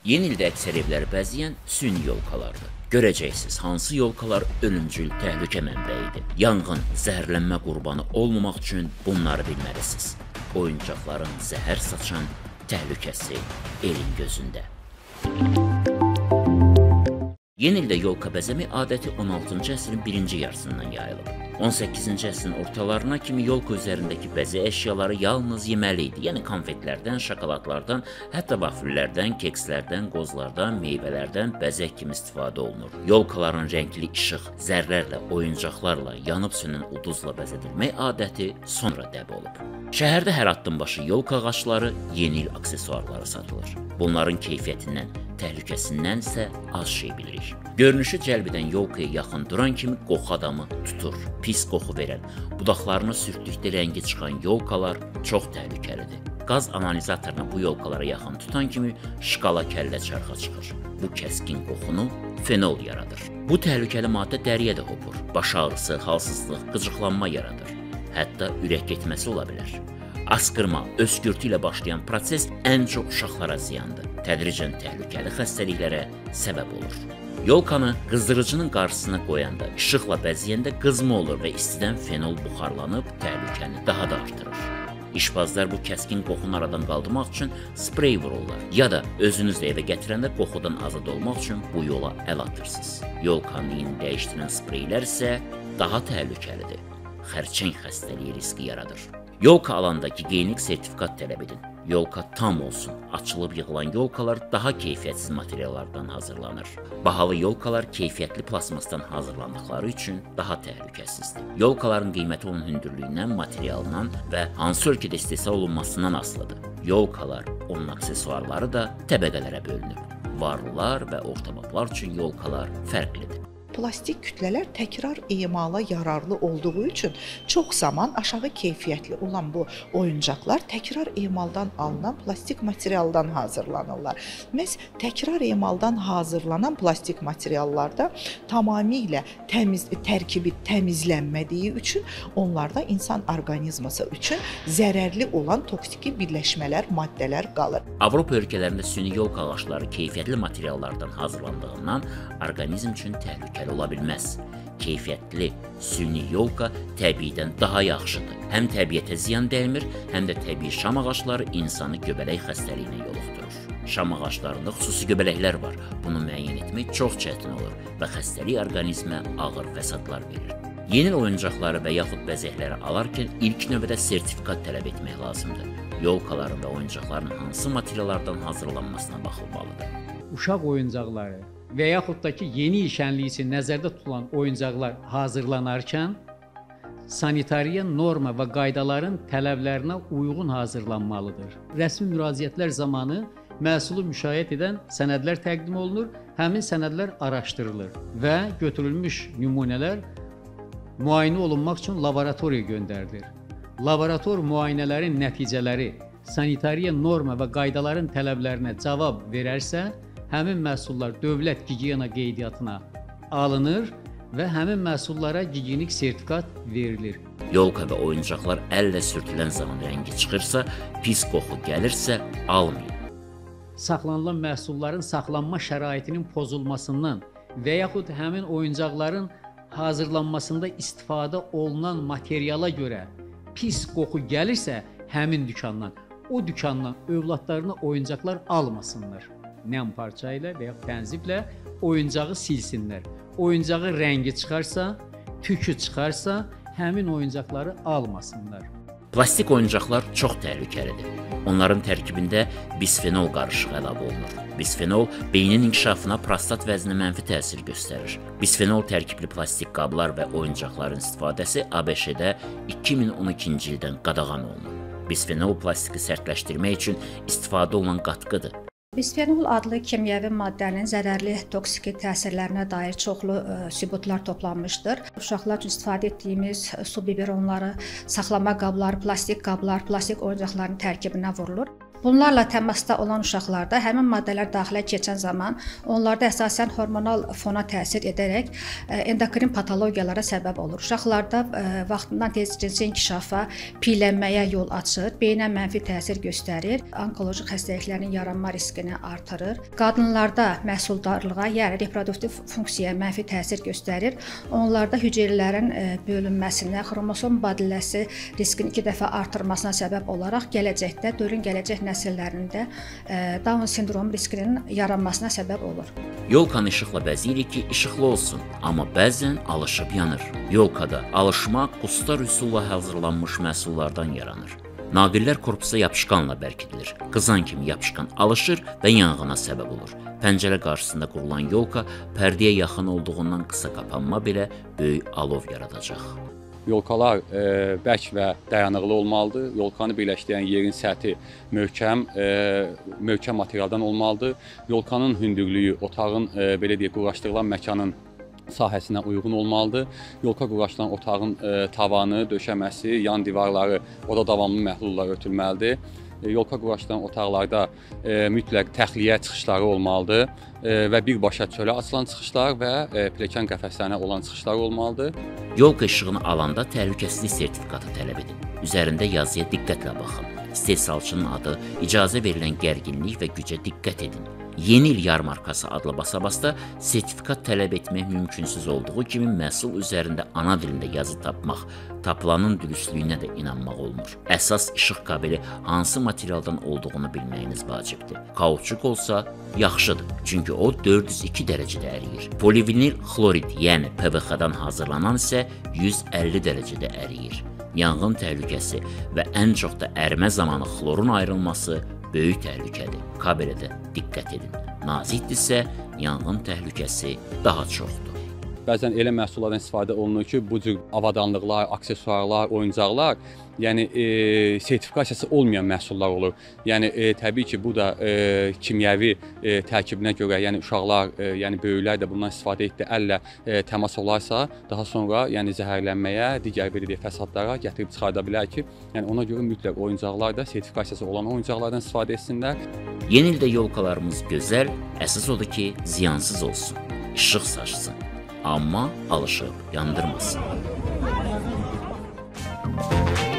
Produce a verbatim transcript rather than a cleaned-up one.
Yeni ildə əksər evləri bəzəyən süni yolkalardır. Görəcəksiniz, hansı yolkalar ölümcül təhlükə mənbəyidir. Yanğın, zəhərlənmə qurbanı olmamaq üçün bunları bilməlisiniz. Oyuncaqların zəhər saçan təhlükəsi elin gözündə. Yeni ildə yolka bəzəmi adəti on altıncı əsrin birinci yarısından yayılıb. on səkkizinci əsrin ortalarına kimi yolka üzərindəki bəzək əşyaları yalnız yeməli idi. Yəni konfetlərdən, şokoladlardan, hətta vafillərdən, kekslərdən, qozlardan, meyvələrdən bəzək kimi istifadə olunur. Yolkaların rəngli işıq, zərlərlə, oyuncaqlarla, yanıb sönən uduzla bəzədilmək adəti sonra dəb olub. Şəhərdə hər addımbaşı yolka ağacları, yeni il aksesuarları satılır. Bunların keyfiyyətindən, təhlükəsindən isə az şey bilirik. Görünüşü cəlb edən yolkaya yaxın duran kimi qoxu adamı tutur. Pis qoxu verən, budaqlarını sürtdükdə rəngi çıxan yolkalar çox təhlükəlidir. Qaz analizatoruna bu yolkalara yaxın tutan kimi şkala kəllə çarxa çıxır. Bu kəskin qoxunu fenol yaradır. Bu təhlükəli maddə dəriyə də hopur. Baş ağrısı, halsızlıq, qıcıqlanma yaradır. Hətta ürək getməsi ola bilər. Askırma, öskürtü ilə başlayan proses ən çox uşaqlara ziyandır. Tədricən təhlükəli xəstəliklərə səbəb olur. Yolkanı qızdırıcının qarşısına qoyanda, işıqla bəzəyəndə qızma olur və istidən fenol buxarlanıb təhlükəni daha da artırır. İşbazlar bu kəskin qoxunu aradan qaldırmaq üçün sprey vururlar ya da özünüz də evə gətirəndə qoxudan azad olmaq üçün bu yola əl atırsınız. Yolkanın iyini dəyişdirən spreylər isə daha təhlükəlidir. Xərçəng xəstəliyi riski yaradır. Yolka alanda gigiyenik sertifikat tələb edin. Yolka tam olsun. Açılıb yığılan yolkalar daha keyfiyyətsiz materiallardan hazırlanır. Bahalı yolkalar keyfiyyətli plasmasdan hazırlandıqları üçün daha təhlükəsizdir. Yolkaların qiyməti onun hündürlüyündən, materialından və hansı ölkədə istehsal olunmasından asılıdır. Yolkalar, onun aksesuarları da təbəqələrə bölünüb. Varlılar və ortabablar üçün yolkalar fərqlidir. Plastik kütlələr təkrar emala yararlı olduğu üçün çox zaman aşağı keyfiyyətli olan bu oyuncaqlar təkrar emaldan alınan plastik materialdan hazırlanırlar. Məhz təkrar emaldan hazırlanan plastik materiallarda tamamilə təmiz, tərkibi təmizlənmədiyi üçün onlarda insan orqanizması üçün zərərli olan toksiki birləşmələr, maddələr qalır. Avropa ölkələrində süni yolka ağacları keyfiyyətli materiallardan hazırlandığından orqanizm üçün təhlükəli ola bilməz. Keyfiyyətli süni yolka təbiidən daha yaxşıdır. Həm təbiətə ziyan dəymir, həm də təbii şam ağacları insanı göbələk xəstəliyinə yoluxdurur. Şam ağaclarında xüsusi göbələklər var. Bunu müəyyən etmək çox çətin olur və xəstəlik orqanizmə ağır fəsadlar verir. Yeni oyuncaqları və yaxud bəzəkləri alarkən ilk növbədə sertifikat tələb etmək lazımdır. Yolkaların və oyuncaqların hansı materiallardan hazırlanmasına baxılmalıdır. Uşaq oyuncaqları və yaxud da ki, yeni il şənliyi üçün nəzərdə tutulan oyuncaqlar hazırlanarkən sanitariya norma və qaydaların tələblərinə uyğun hazırlanmalıdır. Rəsmi müraciətlər zamanı məhsulu müşahidə edən sənədlər təqdim olunur, həmin sənədlər araşdırılır və götürülmüş nümunələr müayinə olunmaq üçün laboratoriya göndərilir. Laborator müayinələrin nəticələri sanitariya norma və qaydaların tələblərinə cavab verərsə, həmin məhsullar dövlət gigiyena qeydiyyatına alınır və həmin məhsullara gigiyenik sertifikat verilir. Yolka və oyuncaqlar əllə sürtülən zaman rəngi çıxırsa, pis qoxu gəlirsə, almayın. Saxlanılan məhsulların saxlanma şəraitinin pozulmasından və yaxud həmin oyuncaqların hazırlanmasında istifadə olunan materiala görə pis qoxu gəlirsə, həmin dükandan, o dükandan övladlarına oyuncaqlar almasınlar. Nəm parça ilə və ya tənziflə oyuncağı silsinlər. Oyuncağı rəngi çıxarsa, tükü çıxarsa, həmin oyuncaqları almasınlar. Plastik oyuncaqlar çox təhlükəlidir. Onların tərkibində bisfenol qarışığı əlavə olunur. Bisfenol beynin inkişafına, prostat vəzinə mənfi təsir göstərir. Bisfenol tərkibli plastik qablar və oyuncaqların istifadəsi ABŞ-də iki min on ikinci ildən qadağan olunur. Bisfenol plastiki sərtləşdirmək üçün istifadə olunan qatqıdır. Bisfenol adlı kimyəvi maddənin zərərli toksiki təsirlərinə dair çoxlu ə, sübutlar toplanmışdır. Uşaqlar üçün istifadə etdiyimiz su biberonları, saxlama qabları, plastik qablar, plastik oyuncaqların tərkibinə vurulur. Bunlarla təmasda olan uşaqlarda həmin maddələr daxilə keçən zaman onlarda əsasən hormonal fona təsir edərək endokrin patologiyalara səbəb olur. Uşaqlarda vaxtından tez cinsi inkişafa, piylənməyə yol açır, beyinə mənfi təsir göstərir, onkoloji xəstəliklərin yaranma riskini artırır. Qadınlarda məhsuldarlığa, yəni reproduktiv funksiyaya mənfi təsir göstərir. Onlarda hüceyrələrin bölünməsinə, xromosom mübadiləsi riskini iki dəfə artırmasına səbəb olaraq gələcəkdə, dölün gələcək nəsillərində Down sindromu riskinin yaranmasına səbəb olur. Yolkanı işıqla bəzəyirik ki, işıqlı olsun, amma bəzən alışıb yanır. Yolkada alışma qustar üsulla hazırlanmış məhsullardan yaranır. Naqillər korpusa yapışqanla bərkidilir. Qızan kimi yapışqan alışır və yanğına səbəb olur. Pəncərə qarşısında qurulan yolka pərdəyə yaxın olduğundan qısa qapanma belə böyük alov yaradacaq. Yolkalar e, bərk və dayanıqlı olmalıdır. Yolkanı birləşdirən yerin səthi möhkəm, e, möhkəm materialdan olmalıdır. Yolkanın hündürlüyü otağın e, belə deyək, quraşdırılan məkanın sahəsinə uyğun olmalıdır. Yolka quraşdırılan otağın e, tavanı, döşəməsi, yan divarları, orada davamlı məhlulla örtülməlidir. E, yolka quraşdırılan otaqlarda e, mütləq təxliyə çıxışları olmalıdır e, və birbaşa çölə açılan çıxışlar və e, pilləkən qəfəslərinə olan çıxışlar olmalıdır. Yolka işığını alanda təhlükəsizlik sertifikatı tələb edin. Üzərində yazıya diqqətlə baxın. İstehsalçının adı, icazə verilən gərginlik və gücə diqqət edin. Yeni il yarmarkası adlı basabasda sertifikat tələb etmək mümkünsüz olduğu kimi məhsul üzərində ana dilində yazı tapmaq, tapılanın dürüstlüyünə də inanmaq olmur. Əsas işıq kabeli hansı materialdan olduğunu bilməyiniz vacibdir. Kauçuk olsa yaxşıdır, çünki o dörd yüz iki dərəcədə əriyir. Polivinil xlorid, yəni P V X-dan hazırlanan isə yüz əlli dərəcədə əriyir. Yanğın təhlükəsi və ən çox da ərimə zamanı xlorun ayrılması böyük təhlükədir. Kabelə də diqqət edin. Nazikdirsə, yanğın təhlükəsi daha çoxdur. Bəzən elə məhsullardan istifadə olunur ki, bu cür avadanlıqlar, aksesuarlar, oyuncaqlar, yəni e, sertifikasiyası olmayan məhsullar olur. Yəni e, təbii ki, bu da e, kimyəvi e, tərkibinə görə, yəni uşaqlar, e, yəni böyüklər də bundan istifadə etdi, əllə e, təmas olarsa, daha sonra yəni zəhərlənməyə, digər belə deyək, fəsadlara gətirib çıxarda bilər ki, yəni ona görə mütləq oyuncaqlar da sertifikasiyası olan oyuncaqlardan istifadə etsinlər. Yeni ildə yolkalarımız gözəl, əsas odur ki, ziyansız olsun, işıq saçsın. Amma alışıb yandırmasın.